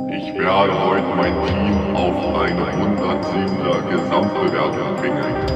Ich werde heute mein Team auf eine 107er Gesamtbewertung bringen.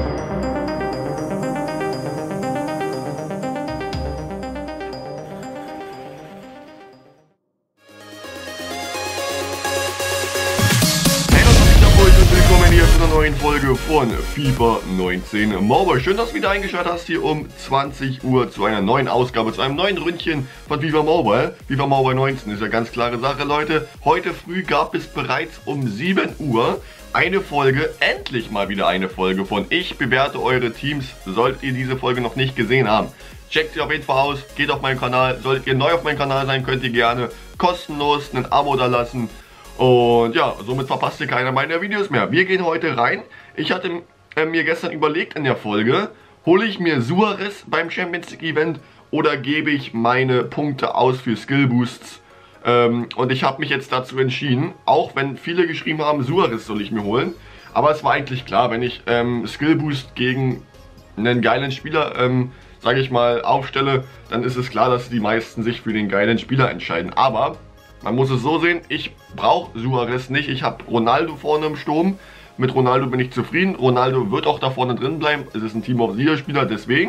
Willkommen hier zu einer neuen Folge von FIFA 19 Mobile. Schön, dass du wieder eingeschaltet hast hier um 20 Uhr zu einer neuen Ausgabe, zu einem neuen Ründchen von FIFA Mobile. FIFA Mobile 19 ist ja ganz klare Sache, Leute. Heute früh gab es bereits um 7 Uhr eine Folge, endlich mal wieder eine Folge von Ich bewerte eure Teams. Solltet ihr diese Folge noch nicht gesehen haben, checkt sie auf jeden Fall aus, geht auf meinen Kanal. Solltet ihr neu auf meinem Kanal sein, könnt ihr gerne kostenlos ein Abo da lassen. Und ja, somit verpasst ihr keiner meiner Videos mehr. Wir gehen heute rein. Ich hatte mir gestern überlegt in der Folge, hole ich mir Suarez beim Champions League Event oder gebe ich meine Punkte aus für Skill Boosts. Und ich habe mich jetzt dazu entschieden, auch wenn viele geschrieben haben, Suarez soll ich mir holen. Aber es war eigentlich klar, wenn ich Skill Boost gegen einen geilen Spieler, sage ich mal, aufstelle, dann ist es klar, dass die meisten sich für den geilen Spieler entscheiden. Aber man muss es so sehen, ich brauche Suarez nicht. Ich habe Ronaldo vorne im Sturm. Mit Ronaldo bin ich zufrieden. Ronaldo wird auch da vorne drin bleiben. Es ist ein Team of the Year Spieler, deswegen.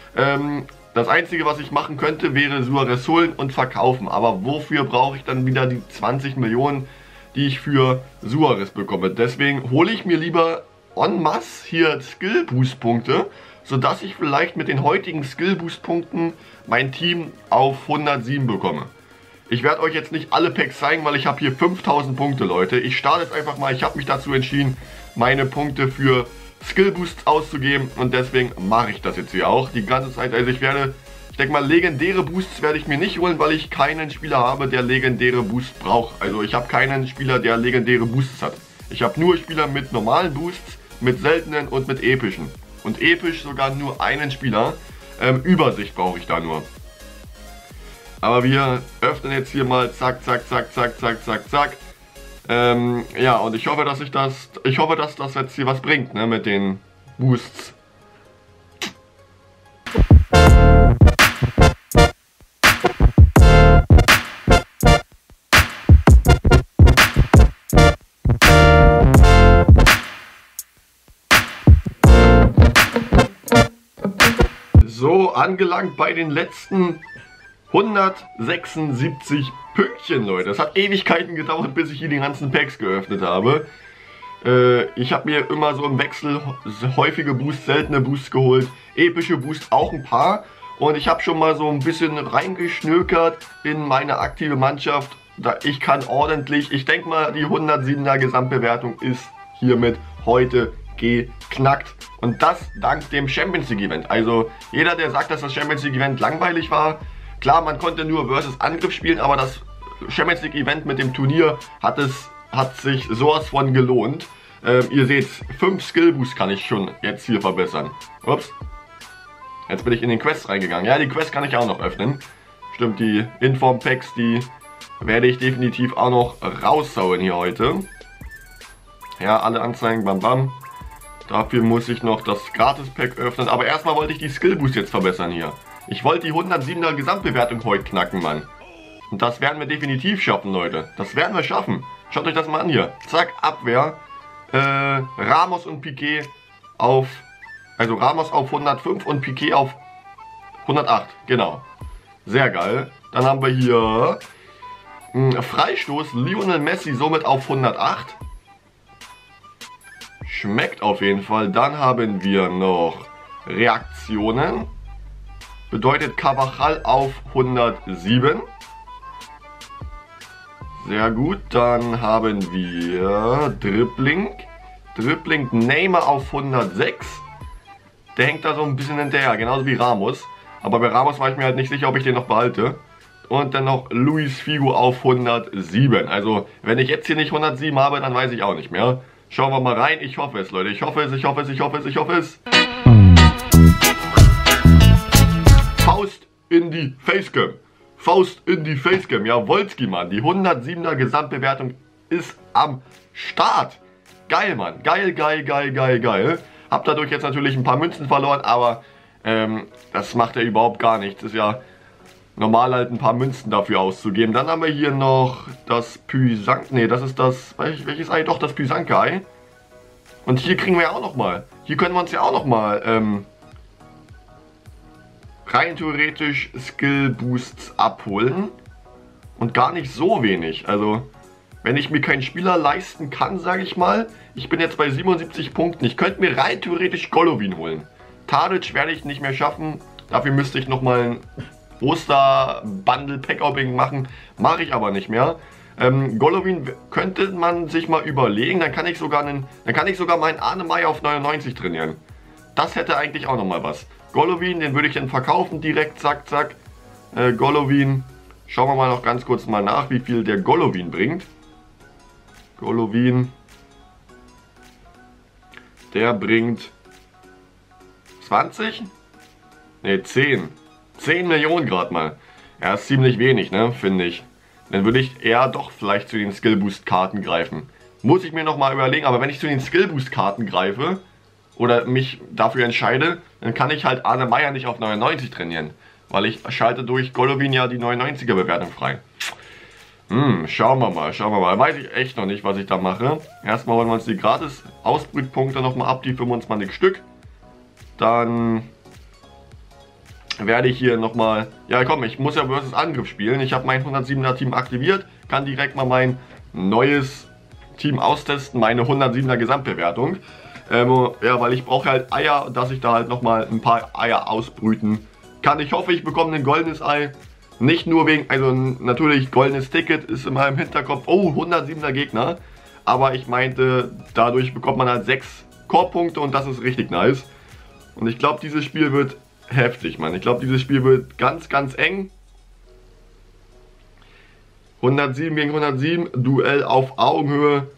Das Einzige, was ich machen könnte, wäre Suarez holen und verkaufen. Aber wofür brauche ich dann wieder die 20 Millionen, die ich für Suarez bekomme? Deswegen hole ich mir lieber en masse hier Skill Boost Punkte, sodass ich vielleicht mit den heutigen Skill Boost Punkten mein Team auf 107 bekomme. Ich werde euch jetzt nicht alle Packs zeigen, weil ich habe hier 5000 Punkte, Leute. Ich starte jetzt einfach mal. Ich habe mich dazu entschieden, meine Punkte für Skill Boosts auszugeben. Und deswegen mache ich das jetzt hier auch die ganze Zeit. Also ich denke mal, legendäre Boosts werde ich mir nicht holen, weil ich keinen Spieler habe, der legendäre Boosts braucht. Also ich habe keinen Spieler, der legendäre Boosts hat. Ich habe nur Spieler mit normalen Boosts, mit seltenen und mit epischen. Und episch sogar nur einen Spieler. Übersicht brauche ich da nur. Aber wir öffnen jetzt hier mal zack, zack, zack, zack, zack, zack, zack. Ja, und ich hoffe, dass das jetzt hier was bringt, ne, mit den Boosts. So, angelangt bei den letzten 176 Pünktchen, Leute. Das hat Ewigkeiten gedauert, bis ich hier die ganzen Packs geöffnet habe. Ich habe mir immer so im Wechsel häufige Boosts, seltene Boosts geholt. Epische Boosts auch ein paar. Und ich habe schon mal so ein bisschen reingeschnökert in meine aktive Mannschaft. Ich kann ordentlich, ich denke mal, die 107er Gesamtbewertung ist hiermit heute geknackt. Und das dank dem Champions League Event. Also jeder, der sagt, dass das Champions League Event langweilig war, klar, man konnte nur versus Angriff spielen, aber das Champions League Event mit dem Turnier hat sich sowas von gelohnt. Ihr seht, 5 Skill Boosts kann ich schon jetzt hier verbessern. Ups. Jetzt bin ich in den Quests reingegangen. Ja, die Quests kann ich auch noch öffnen. Stimmt, die Inform Packs, die werde ich definitiv auch noch raushauen hier heute. Ja, alle Anzeigen, bam bam. Dafür muss ich noch das Gratis Pack öffnen. Aber erstmal wollte ich die Skill Boosts jetzt verbessern hier. Ich wollte die 107er Gesamtbewertung heute knacken, Mann. Und das werden wir definitiv schaffen, Leute. Das werden wir schaffen. Schaut euch das mal an hier. Zack, Abwehr. Ramos und Piqué auf... Also Ramos auf 105 und Piqué auf 108. Genau. Sehr geil. Dann haben wir hier Freistoß. Lionel Messi somit auf 108. Schmeckt auf jeden Fall. Dann haben wir noch Reaktionen. Bedeutet Carvajal auf 107. Sehr gut. Dann haben wir Dribbling. Dribbling Neymar auf 106. Der hängt da so ein bisschen hinterher, genauso wie Ramos. Aber bei Ramos war ich mir halt nicht sicher, ob ich den noch behalte. Und dann noch Luis Figo auf 107. Also, wenn ich jetzt hier nicht 107 habe, dann weiß ich auch nicht mehr. Schauen wir mal rein. Ich hoffe es, Leute. Ich hoffe es, ich hoffe es, ich hoffe es, ich hoffe es. Faust in die Facecam. Faust in die Facecam. Ja, Wolski, Mann. Die 107er Gesamtbewertung ist am Start. Geil, Mann. Geil, geil, geil, geil, geil. Hab dadurch jetzt natürlich ein paar Münzen verloren, aber das macht ja überhaupt gar nichts. Ist ja normal halt ein paar Münzen dafür auszugeben. Dann haben wir hier noch das Pysank. Ne, das ist das. Welches Ei? Doch, das Pysanke-Ei. Und hier kriegen wir ja auch nochmal. Hier können wir uns ja auch nochmal rein theoretisch Skill Boosts abholen. Und gar nicht so wenig. Also, wenn ich mir keinen Spieler leisten kann, sage ich mal. Ich bin jetzt bei 77 Punkten. Ich könnte mir rein theoretisch Golovin holen. Tadic werde ich nicht mehr schaffen. Dafür müsste ich nochmal ein Oster-Bundle-Pack-Opening machen. Mache ich aber nicht mehr. Golovin könnte man sich mal überlegen. Dann kann ich sogar meinen Arne auf 99 trainieren. Das hätte eigentlich auch nochmal was. Golovin, den würde ich dann verkaufen direkt. Zack, zack. Golovin. Schauen wir mal noch ganz kurz mal nach, wie viel der Golovin bringt. Golovin. Der bringt 20? Ne, 10. 10 Millionen gerade mal. Ja, ist ziemlich wenig, ne, finde ich. Dann würde ich eher doch vielleicht zu den Skill Boost Karten greifen. Muss ich mir nochmal überlegen, aber wenn ich zu den Skill Boost Karten greife oder mich dafür entscheide, dann kann ich halt Arne Meyer nicht auf 99 trainieren. Weil ich schalte durch Golovin ja die 99er Bewertung frei. Schauen wir mal, schauen wir mal. Weiß ich echt noch nicht, was ich da mache. Erstmal holen wir uns die gratis Ausbrütpunkte nochmal ab, die 25 Stück. Dann werde ich hier nochmal... Ja komm, ich muss ja versus Angriff spielen. Ich habe mein 107er Team aktiviert. Kann direkt mal mein neues Team austesten. Meine 107er Gesamtbewertung. Ja, weil ich brauche halt Eier, dass ich da halt nochmal ein paar Eier ausbrüten kann. Ich hoffe, ich bekomme ein goldenes Ei. Nicht nur wegen... Also natürlich, goldenes Ticket ist in meinem Hinterkopf. Oh, 107er Gegner. Aber ich meinte, dadurch bekommt man halt 6 Core-Punkte und das ist richtig nice. Und ich glaube, dieses Spiel wird heftig, Mann. Ich glaube, dieses Spiel wird ganz, ganz eng. 107 gegen 107. Duell auf Augenhöhe.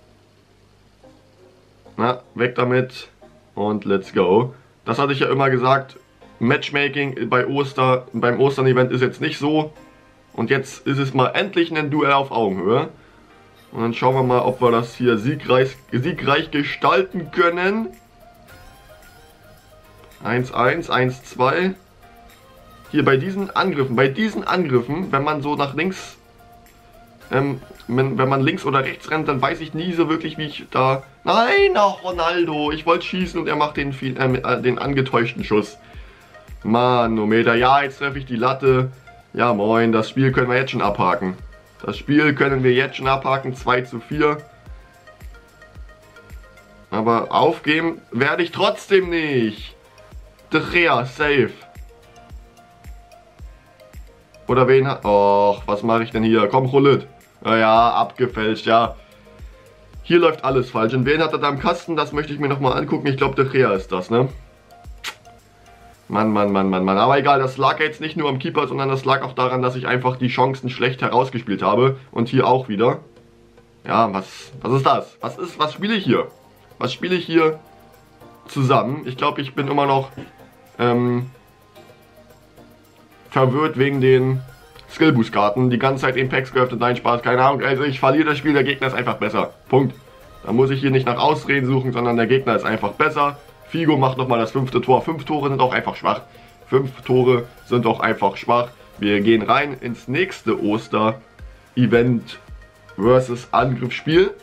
Na, weg damit. Und let's go. Das hatte ich ja immer gesagt. Matchmaking beim Ostern-Event ist jetzt nicht so. Und jetzt ist es mal endlich ein Duell auf Augenhöhe. Und dann schauen wir mal, ob wir das hier siegreich gestalten können. 1-1, 1-2. Hier bei diesen Angriffen, wenn man so nach links, wenn man links oder rechts rennt, dann weiß ich nie so wirklich, wie ich da... Nein, auch Ronaldo, ich wollte schießen und er macht den angetäuschten Schuss. Manometer, ja, jetzt treffe ich die Latte. Ja moin, das Spiel können wir jetzt schon abhaken. Das Spiel können wir jetzt schon abhaken, 2:4. Aber aufgeben werde ich trotzdem nicht. De Gea, safe. Oder wen hat... Och, was mache ich denn hier? Komm, Rullet. Ja, abgefälscht, ja. Hier läuft alles falsch. Und wen hat er da im Kasten? Das möchte ich mir nochmal angucken. Ich glaube, De Gea ist das, ne? Mann. Aber egal, das lag jetzt nicht nur am Keeper, sondern das lag auch daran, dass ich einfach die Chancen schlecht herausgespielt habe. Und hier auch wieder. Ja, was ist das? Was spiele ich hier? Was spiele ich hier zusammen? Ich glaube, ich bin immer noch verwirrt wegen den Skill Boost Karten. Die ganze Zeit Impacts geöffnet, nein, Spaß, keine Ahnung. Also ich verliere das Spiel, der Gegner ist einfach besser. Punkt. Da muss ich hier nicht nach Ausreden suchen, sondern der Gegner ist einfach besser. Figo macht nochmal das 5. Tor. 5 Tore sind auch einfach schwach. 5 Tore sind auch einfach schwach. Wir gehen rein ins nächste Oster-Event versus Angriffsspiel.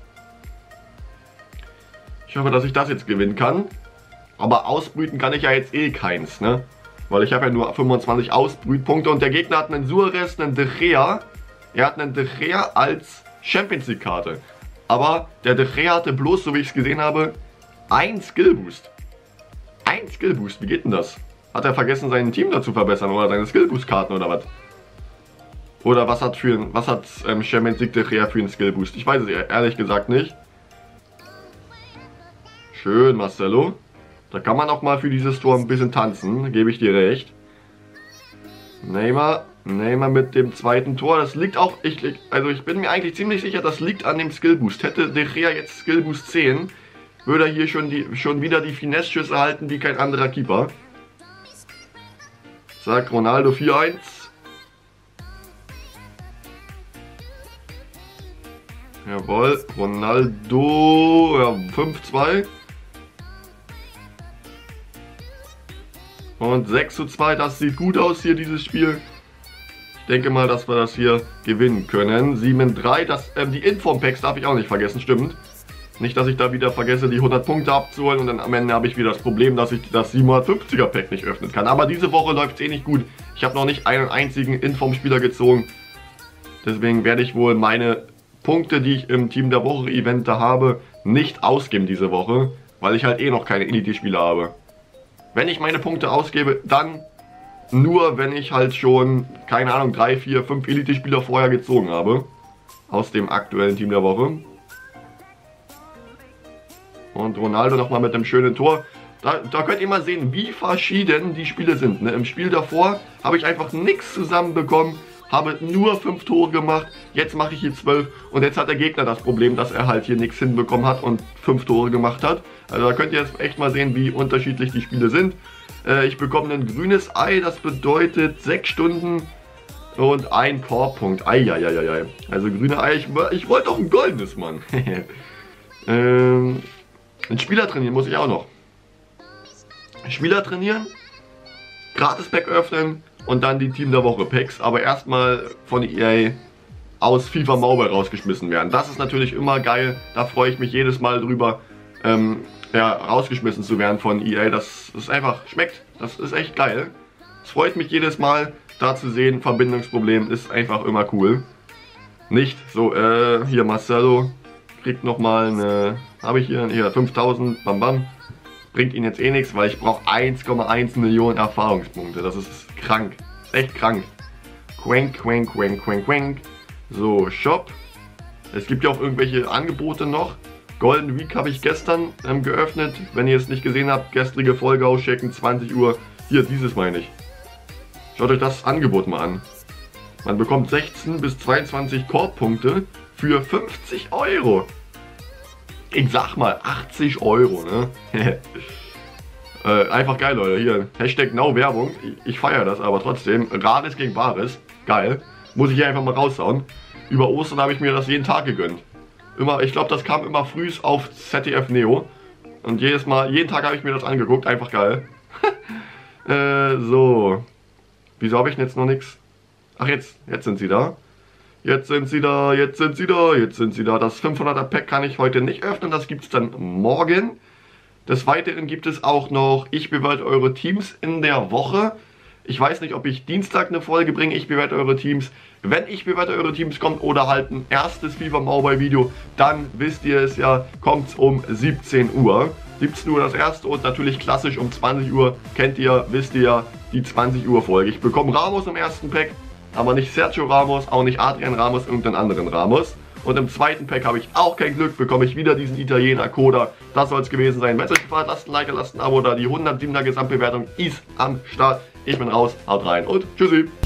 Ich hoffe, dass ich das jetzt gewinnen kann. Aber ausbrüten kann ich ja jetzt eh keins, ne? Weil ich habe ja nur 25 Ausbrütpunkte und der Gegner hat einen Suarez, einen De Gea. Er hat einen De Gea als Champions League Karte. Aber der De Gea hatte bloß, so wie ich es gesehen habe, ein Skill Boost. Ein Skill Boost, wie geht denn das? Hat er vergessen, sein Team dazu verbessern oder seine Skill Boost Karten oder was? Oder was hat Champions League De Gea für einen Skill Boost? Ich weiß es ehrlich gesagt nicht. Schön, Marcelo. Da kann man auch mal für dieses Tor ein bisschen tanzen, gebe ich dir recht. Neymar mit dem zweiten Tor. Das liegt auch, ich bin mir eigentlich ziemlich sicher, das liegt an dem Skill Boost. Hätte De Gea jetzt Skill Boost 10, würde er hier schon wieder die Finesse-Schüsse halten wie kein anderer Keeper. Zack, Ronaldo 4-1. Jawohl, Ronaldo, ja, 5-2. Und 6:2, das sieht gut aus hier, dieses Spiel. denke mal, dass wir das hier gewinnen können. 7-3, die Inform-Packs darf ich auch nicht vergessen, stimmt. Nicht, dass ich da wieder vergesse, die 100 Punkte abzuholen und dann am Ende habe ich wieder das Problem, dass ich das 750er Pack nicht öffnen kann. Aber diese Woche läuft es eh nicht gut. Ich habe noch nicht einen einzigen Inform-Spieler gezogen. Deswegen werde ich wohl meine Punkte, die ich im Team der Woche Event da habe, nicht ausgeben diese Woche, weil ich halt eh noch keine Elite-Spieler habe. Wenn ich meine Punkte ausgebe, dann nur, wenn ich halt schon, keine Ahnung, 3, 4, 5 Elite-Spieler vorher gezogen habe. Aus dem aktuellen Team der Woche. Und Ronaldo nochmal mit einem schönen Tor. Da könnt ihr mal sehen, wie verschieden die Spiele sind. Ne? Im Spiel davor habe ich einfach nichts zusammenbekommen. Habe nur 5 Tore gemacht. Jetzt mache ich hier 12. Und jetzt hat der Gegner das Problem, dass er halt hier nichts hinbekommen hat und 5 Tore gemacht hat. Also da könnt ihr jetzt echt mal sehen, wie unterschiedlich die Spiele sind. Ich bekomme ein grünes Ei. Das bedeutet 6 Stunden und 1 Korbpunkt. Eieieiei. Also grüne Ei. Ich wollte doch ein goldenes, Mann. Ein Spieler trainieren muss ich auch noch. Spieler trainieren, Gratis-Pack öffnen und dann die Team der Woche Packs. Aber erstmal von EA aus FIFA Mobile rausgeschmissen werden. Das ist natürlich immer geil. Da freue ich mich jedes Mal drüber, ja, rausgeschmissen zu werden von EA. Das ist einfach, schmeckt. Das ist echt geil. Es freut mich jedes Mal, da zu sehen. Verbindungsproblem ist einfach immer cool. Nicht so, hier Marcelo kriegt nochmal eine, habe ich hier 5000, bam bam. Bringt ihn jetzt eh nichts, weil ich brauche 1,1 Millionen Erfahrungspunkte. Das ist krank, echt krank. Quank. So, Shop. Es gibt ja auch irgendwelche Angebote noch. Golden Week habe ich gestern geöffnet. Wenn ihr es nicht gesehen habt, gestrige Folge auschecken, 20 Uhr. Hier, dieses meine ich. Schaut euch das Angebot mal an. Man bekommt 16 bis 22 Korbpunkte für 50 Euro. Ich sag mal 80 Euro, ne? Einfach geil, Leute. Hier, Hashtag Now-Werbung. Ich feiere das, aber trotzdem. Rares gegen Bares. Geil. Muss ich hier einfach mal raushauen. Über Ostern habe ich mir das jeden Tag gegönnt. Ich glaube, das kam immer früh auf ZDF Neo. Und jeden Tag habe ich mir das angeguckt. Einfach geil. So. Wieso habe ich denn jetzt noch nichts? Ach, jetzt sind sie da. Jetzt sind sie da. Das 500er Pack kann ich heute nicht öffnen. Das gibt es dann morgen. Des Weiteren gibt es auch noch, ich bewerte eure Teams in der Woche. Ich weiß nicht, ob ich Dienstag eine Folge bringe, ich bewerte eure Teams. Wenn ich bewerte eure Teams kommt oder halt ein erstes FIFA Mobile Video, dann wisst ihr es ja, kommt es um 17 Uhr. 17 Uhr das erste und natürlich klassisch um 20 Uhr, kennt ihr, wisst ihr ja, die 20 Uhr Folge. Ich bekomme Ramos im ersten Pack, aber nicht Sergio Ramos, auch nicht Adrian Ramos, irgendeinen anderen Ramos. Und im zweiten Pack habe ich auch kein Glück, bekomme ich wieder diesen Italiener Koda. Das soll es gewesen sein. Wenn es euch gefallen hat, lasst ein Like, lasst ein Abo da. Die 107er Gesamtbewertung ist am Start. Ich bin raus, haut rein und tschüssi.